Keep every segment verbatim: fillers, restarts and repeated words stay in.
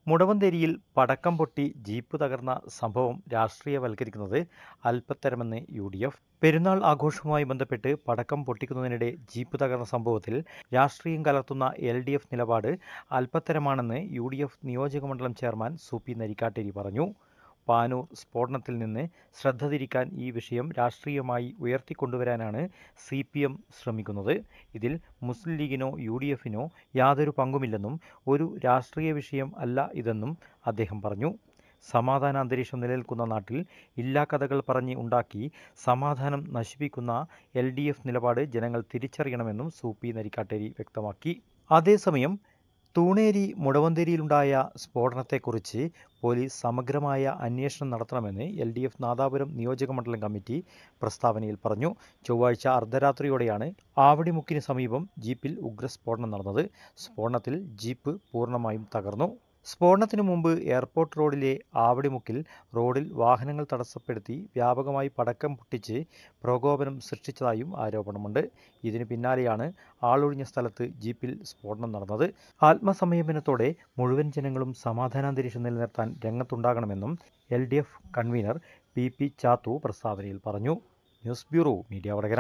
മുടവന്തേരിയിൽ പടക്കം പൊട്ടി ജീപ്പ് തകർന്ന സംഭവം രാഷ്ട്രീയവൽക്കരിക്കുന്നത് അല്പത്തരമെന്ന് യു ഡി എഫ്. പെരുന്നാൾ ആഘോഷവുമായി ബന്ധപ്പെട്ട് പടക്കം പൊട്ടിക്കുന്നതിനിടെ ജീപ്പ് തകർന്ന സംഭവത്തിൽ രാഷ്ട്രീയം കലർത്തുന്ന എൽ ഡി എഫ് നിലപാട് അല്പത്തരമാണെന്ന് യു ഡി എഫ് നിയോജകമണ്ഡലം ചെയർമാൻ സുപ്പി നരിക്കാട്ടേരി പറഞ്ഞു. പാനൂർ സ്ഫോടനത്തിൽ നിന്ന് ശ്രദ്ധ തിരിക്കാൻ ഈ വിഷയം രാഷ്ട്രീയമായി ഉയർത്തിക്കൊണ്ടുവരാനാണ് സി പി എം ശ്രമിക്കുന്നത്. ഇതിൽ മുസ്ലിം ലീഗിനോ യു ഡി എഫിനോ യാതൊരു പങ്കുമില്ലെന്നും ഒരു രാഷ്ട്രീയ വിഷയം അല്ല ഇതെന്നും അദ്ദേഹം പറഞ്ഞു. സമാധാന അന്തരീക്ഷം നിലനിൽക്കുന്ന നാട്ടിൽ ഇല്ലാക്കഥകൾ പറഞ്ഞ് ഉണ്ടാക്കി സമാധാനം നശിപ്പിക്കുന്ന എൽ ഡി എഫ് നിലപാട് ജനങ്ങൾ തിരിച്ചറിയണമെന്നും സുപ്പി നരിക്കാട്ടേരി വ്യക്തമാക്കി. അതേസമയം തൂണേരി മുടവന്തേരിയിലുണ്ടായ സ്ഫോടനത്തെക്കുറിച്ച് പോലീസ് സമഗ്രമായ അന്വേഷണം നടത്തണമെന്ന് എൽ ഡി എഫ് നാദാപുരം നിയോജകമണ്ഡലം കമ്മിറ്റി പ്രസ്താവനയിൽ പറഞ്ഞു. ചൊവ്വാഴ്ച അർദ്ധരാത്രിയോടെയാണ് ആവടിമുക്കിന് സമീപം ജീപ്പിൽ ഉഗ്രസ്ഫോടനം നടന്നത്. സ്ഫോടനത്തിൽ ജീപ്പ് പൂർണ്ണമായും തകർന്നു. സ്ഫോടനത്തിനു മുമ്പ് എയർപോർട്ട് റോഡിലെ ആവടിമുക്കിൽ റോഡിൽ വാഹനങ്ങൾ തടസ്സപ്പെടുത്തി വ്യാപകമായി പടക്കം പൊട്ടിച്ച് പ്രകോപനം സൃഷ്ടിച്ചതായും ആരോപണമുണ്ട്. ഇതിനു പിന്നാലെയാണ് ആളൊഴിഞ്ഞ സ്ഥലത്ത് ജീപ്പിൽ സ്ഫോടനം നടന്നത്. ആത്മസംയമനത്തോടെ മുഴുവൻ ജനങ്ങളും സമാധാനാന്തരീക്ഷം നിലനിർത്താൻ രംഗത്തുണ്ടാകണമെന്നും L D F convener P P Chathu പ്രസ്താവനയിൽ പറഞ്ഞു. News bureau media Vadakara.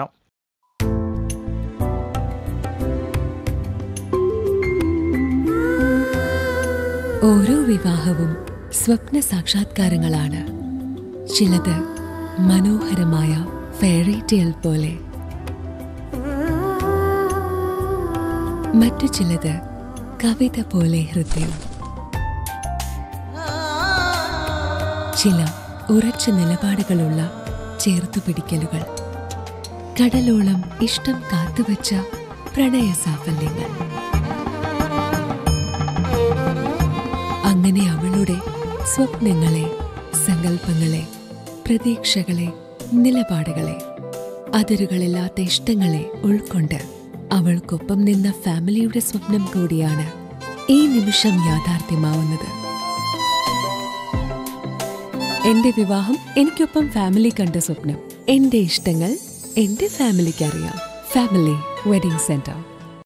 ഓരോ വിവാഹവും സ്വപ്ന സാക്ഷാത്കാരങ്ങളാണ്. ചിലത് മനോഹരമായ ഫെയറി ടെയിൽ പോലെ, മറ്റു ചിലത് കവിത പോലെ ഹൃദയം. ചില ഉറച്ച നിലപാടുകളുള്ള ചേർത്തുപിടിക്കലുകൾ, കടലോളം ഇഷ്ടം കാത്തുവച്ച പ്രണയ സാഫല്യങ്ങൾ. അങ്ങനെ അവളുടെ സ്വപ്നങ്ങളെ, സങ്കല്പങ്ങളെ, പ്രതീക്ഷകളെ, നിലപാടുകളെ, അതിരുകളില്ലാത്ത ഇഷ്ടങ്ങളെ ഉൾക്കൊണ്ട് അവൾക്കൊപ്പം നിന്ന ഫാമിലിയുടെ സ്വപ്നം കൂടിയാണ് ഈ നിമിഷം യാഥാർത്ഥ്യമാവുന്നത്. എന്റെ വിവാഹം എനിക്കൊപ്പം ഫാമിലി കണ്ട സ്വപ്നം. എന്റെ ഇഷ്ടങ്ങൾ എന്റെ ഫാമിലിക്ക് അറിയാം. Family wedding centre.